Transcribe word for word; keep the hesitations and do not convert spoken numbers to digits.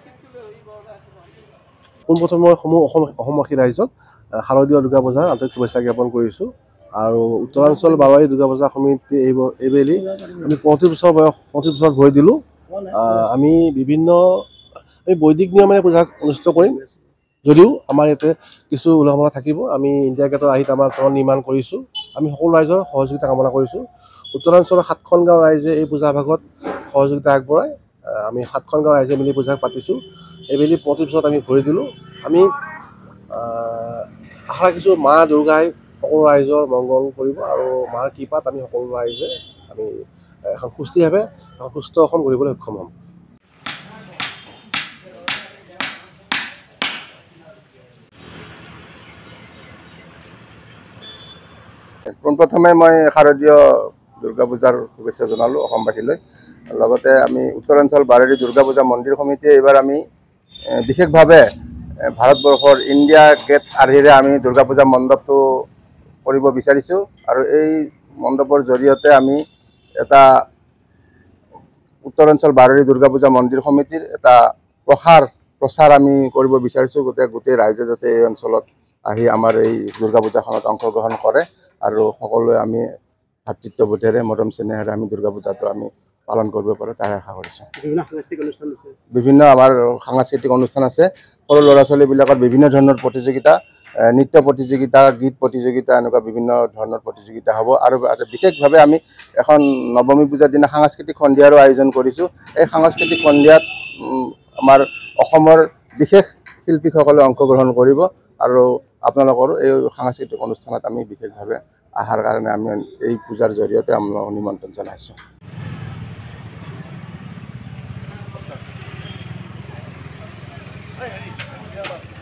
পোনপ্ৰথমে মই সমূহ অসম অসমবাসী ৰাইজক শাৰদীয় দুৰ্গা পূজাৰ আন্তৰিক শুভেচ্ছা জ্ঞাপন কৰিছোঁ। আৰু উত্তৰাঞ্চল বাৰৱাৰী দুৰ্গা পূজা সমিতি এই এইবেলি আমি পঁয়ত্ৰিছ বছৰ বয়স পঁয়ত্ৰিছ বছৰত ভৰি দিলোঁ। আমি বিভিন্ন আমি বৈদিক নিয়মেৰে পূজা অনুষ্ঠিত কৰিম, যদিও আমাৰ ইয়াতে কিছু উলংঘনা থাকিব। আমি ইণ্ডিয়া গেটৰ আৰ্হিত আমাৰ তল নিৰ্মাণ কৰিছোঁ। আমি সকলো ৰাইজৰ সহযোগিতা কামনা কৰিছোঁ। উত্তৰাঞ্চলৰ সাতখন গাঁও ৰাইজে এই পূজা ভাগত সহযোগিতা আগবঢ়ায়। আমি সাতখন গাঁও ৰাইজে মিলি পূজা পাতিছোঁ। এইবেলি পঁয়ত্ৰিছ বছৰত আমি ভৰি দিলোঁ। আমি আশা ৰাখিছোঁ মা দুৰ্গাই সকলো ৰাইজৰ মংগল কৰিব আৰু মাৰ কৃপাত আমি সকলো ৰাইজে আমি এখন সুস্থিৰভাৱে এখন সুস্থ অসম গঢ়িবলৈ সক্ষম হ'ম। পোনপ্ৰথমে মই শাৰদীয় দুৰ্গা পূজাৰ শুভেচ্ছা জনালোঁ অসমবাসীলৈ। লগতে আমি উত্তৰাঞ্চল বাৰৱাৰী দুৰ্গা পূজা মন্দিৰ সমিতিয়ে এইবাৰ আমি বিশেষভাৱে ভাৰতবৰ্ষৰ ইণ্ডিয়া গেট আৰ্হিৰে আমি দুৰ্গা পূজা মণ্ডপটো কৰিব বিচাৰিছোঁ। আৰু এই মণ্ডপৰ জৰিয়তে আমি এটা উত্তৰাঞ্চল বাৰৱাৰী দুৰ্গা পূজা মন্দিৰ সমিতিৰ এটা প্ৰসাৰ প্ৰচাৰ আমি কৰিব বিচাৰিছোঁ। গোটেই গোটেই ৰাইজে যাতে এই অঞ্চলত আহি আমাৰ এই দুৰ্গা পূজাখনত অংশগ্ৰহণ কৰে আৰু সকলোৱে আমি ভাতৃত্ববোধেৰে মৰম চেনেহেৰে আমি দুৰ্গা পূজাটো আমি পালন কৰিব পাৰোঁ তাৰে আশা কৰিছোঁ। বিভিন্ন সাংস্কৃতিক অনুষ্ঠান আছে বিভিন্ন আমাৰ সাংস্কৃতিক অনুষ্ঠান আছে। সৰু ল'ৰা ছোৱালীবিলাকৰ বিভিন্ন ধৰণৰ প্ৰতিযোগিতা, নৃত্য প্ৰতিযোগিতা, গীত প্ৰতিযোগিতা, এনেকুৱা বিভিন্ন ধৰণৰ প্ৰতিযোগিতা হ'ব। আৰু বিশেষভাৱে আমি এখন নৱমী পূজাৰ দিনা সাংস্কৃতিক সন্ধিয়াৰো আয়োজন কৰিছোঁ। এই সাংস্কৃতিক সন্ধিয়াত আমাৰ অসমৰ বিশেষ শিল্পীসকলে অংশগ্ৰহণ কৰিব আৰু আপোনালোকৰো এই সাংস্কৃতিক অনুষ্ঠানত আমি বিশেষভাৱে অহাৰ কাৰণে আমি এই পূজাৰ জৰিয়তে আমি নিমন্ত্ৰণ জনাইছোঁ।